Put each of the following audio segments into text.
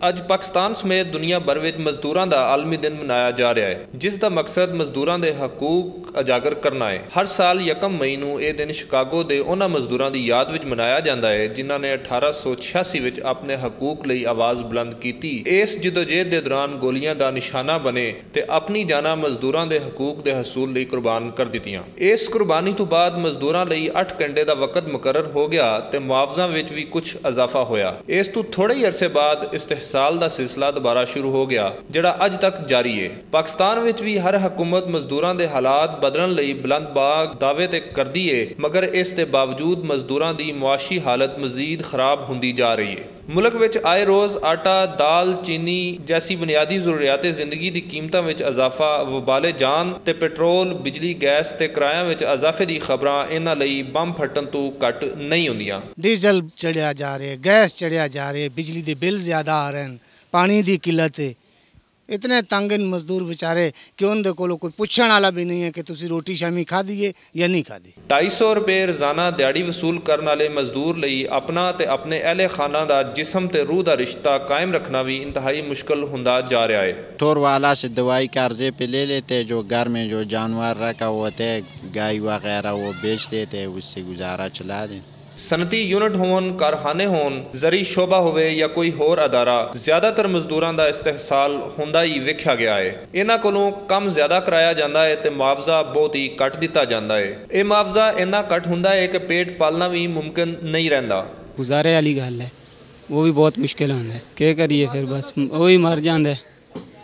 ਅੱਜ ਪਾਕਿਸਤਾਨ ਸਮੇਤ ਦੁਨੀਆ ਭਰ ਵਿੱਚ ਮਜ਼ਦੂਰਾਂ ਦਾ ਆਲਮੀ ਦਿਨ ਮਨਾਇਆ ਜਾ ਰਿਹਾ ਹੈ, ਜਿਸ ਦਾ ਮਕਸਦ ਮਜ਼ਦੂਰਾਂ ਦੇ ਹਕੂਕ ਉਜਾਗਰ ਕਰਨਾ ਹੈ। ਹਰ ਸਾਲ 1 ਮਈ ਨੂੰ ਇਹ ਦਿਨ ਸ਼ਿਕਾਗੋ ਦੇ ਉਹਨਾਂ ਮਜ਼ਦੂਰਾਂ ਦੀ ਯਾਦ ਵਿੱਚ ਮਨਾਇਆ ਜਾਂਦਾ ਹੈ ਜਿਨ੍ਹਾਂ ਨੇ 1886 ਵਿੱਚ ਆਪਣੇ ਹਕੂਕ ਲਈ ਆਵਾਜ਼ ਬੁਲੰਦ ਕੀਤੀ। ਇਸ ਜਦੋਜਹਿਦ ਦੇ ਦੌਰਾਨ ਗੋਲੀਆਂ ਦਾ ਨਿਸ਼ਾਨਾ ਬਣੇ ਤੇ ਆਪਣੀ ਜਾਨਾਂ ਮਜ਼ਦੂਰਾਂ ਦੇ ਹਕੂਕ ਦੇ ਹਸੂਲ ਲਈ ਕੁਰਬਾਨ ਕਰ ਦਿੱਤੀਆਂ। ਇਸ ਕੁਰਬਾਨੀ ਤੋਂ ਬਾਅਦ ਮਜ਼ਦੂਰਾਂ ਲਈ 8 ਘੰਟੇ ਦਾ ਵਕਤ ਮੁਕਰਰ ਹੋ ਗਿਆ ਤੇ ਮੁਆਵਜ਼ਾ ਵਿੱਚ ਵੀ ਕੁਝ ਇਜ਼ਾਫਾ ਹੋਇਆ। ਇਸ ਤੋਂ ਥੋੜੇ ਹੀ ਅਰਸੇ ਬਾਅਦ ਇਸਤਹਿਸਾਲ ਦਾ ਸਿਲਸਿਲਾ ਦੁਬਾਰਾ ਸ਼ੁਰੂ ਹੋ ਗਿਆ, ਜਿਹੜਾ ਅੱਜ ਤੱਕ ਜਾਰੀ ਹੈ। ਪਾਕਿਸਤਾਨ ਵਿੱਚ ਵੀ ਹਰ ਹਕੂਮਤ ਮਜ਼ਦੂਰਾਂ ਦੇ ਹਾਲਾਤ ਬਦਲਣ ਲਈ ਬੁਲੰਦਬਾਗ ਦਾਅਵੇ ਤੇ ਕਰਦੀ ਹੈ, ਮਗਰ ਇਸ ਦੇ ਬਾਵਜੂਦ ਮਜ਼ਦੂਰਾਂ ਦੀ ਮੁਆਸ਼ੀ ਹਾਲਤ ਮਜ਼ੀਦ ਖਰਾਬ ਹੁੰਦੀ ਜਾ ਰਹੀ ਹੈ। ਮੁਲਕ ਵਿੱਚ ਆਏ ਰੋਜ਼ ਆਟਾ, ਦਾਲ, ਚੀਨੀ ਜੈਸੀ ਬੁਨਿਆਦੀ ਜ਼ਰੂਰੀਆਤ ਜ਼ਿੰਦਗੀ ਦੀ ਕੀਮਤਾਂ ਵਿੱਚ ਇਜ਼ਾਫਾ, ਵਬਾਲੇ ਜਾਨ ਤੇ ਪੈਟਰੋਲ, ਬਿਜਲੀ, ਗੈਸ ਤੇ ਕਿਰਾਇਆਂ ਵਿੱਚ ਇਜ਼ਾਫੇ ਦੀ ਖਬਰਾਂ ਇਹਨਾਂ ਲਈ ਬੰਬ ਫਟਣ ਤੋਂ ਘੱਟ ਨਹੀਂ ਹੁੰਦੀਆਂ। ਡੀਜ਼ਲ ਚੜਿਆ ਜਾ ਰਿਹਾ, ਗੈਸ ਚੜਿਆ ਜਾ ਰਿਹਾ, ਬਿਜਲੀ ਦੇ ਬਿੱਲ ਜ਼ਿਆਦਾ ਆ ਰਹੇ ਹਨ, ਪਾਣੀ ਦੀ ਕਿੱਲਤ ਹੈ। इतने तंग मजदूर बेचारे कि उनके कोलों कोई पूछने वाला भी नहीं है कि तुसी रोटी शामी खाधी है या नहीं खाधी। 250 रुपए रोजाना दिहाड़ी वसूल करने वाले मजदूर ਲਈ अपना ते अपने अहले खाना का जिस्म ते रूह का रिश्ता कायम रखना भी इंतहाई मुश्किल होता जा रहा है। स्टोर वाला से दवाई कर्जे पे ले लेते, जो घर में जो जानवर रखा होते है गाय वगैरह वो बेच देते, उससे गुजारा चला दें। सनती यूनिट होन, कारखाने होन, जरी शोबा होवे या कोई होर अदारा, ज़्यादातर मजदूरों का इस्तेहसाल होंदा ही वेख्या गया है। इन्हां कोलों कम ज़्यादा कराया जाता है तो मुआवजा बहुत ही घट दिता जाता है। ये मुआवजा इन्ना घट होंदा है कि पेट पालना भी मुमकिन नहीं रहिंदा। गुजारे वाली गल है, वो भी बहुत मुश्किल होंदा है। क्या करिए फिर, बस वही मर जाता है,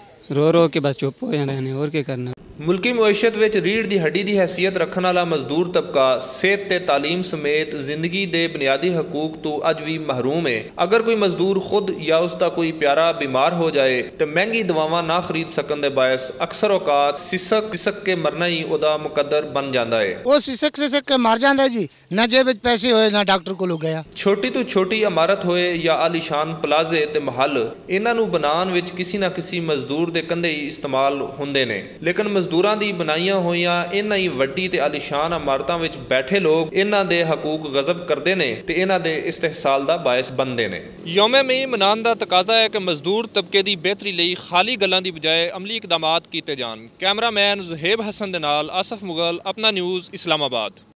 रो रो के बस चुप हो जाते हैं, और क्या करना। मुल्की मुईशत विच रीढ़ की हड्डी की हैसीयत रखने वाला मजदूर तबका सेहत ते तालीम समेत जिंदगी के बुनियादी हकूक तो अज भी महरूम है। अगर कोई मजदूर खुद या उसका कोई प्यारा बीमार हो जाए तो महंगी दवावां ना खरीद सकन दे बायस अक्सर औकात सिसक सिसक के मरना ही उदा मुकद्दर बन जाता है। वो सिसक सिसक के मर जाता है जी, ना जेब पैसे होए ना डॉक्टर को गया। छोटी तो छोटी इमारत होए या आलीशान प्लाजे ते महल, इन्हां नूं बनाउण विच किसी ना किसी मजदूर दे कंधे ही इस्तेमाल हुंदे ने। लेकिन मजदूरां दी बनाईयां होईयां इन्हां ही वड्डी ते आलीशान इमारतां विच बैठे लोग इन्हां दे हकूक गज़ब करदे ने ते इन्हां दे इस्तेहसाल दा बायस बनदे ने। यौमे मई मनाउण दा तकाजा है कि मजदूर तबके दी बेहतरी लई खाली गल्लां दी बजाए अमली इकदामात कीते जाण। कैमरामैन ज़ुहेब हसन दे नाल आसफ मुगल, अपना न्यूज़, इस्लामाबाद।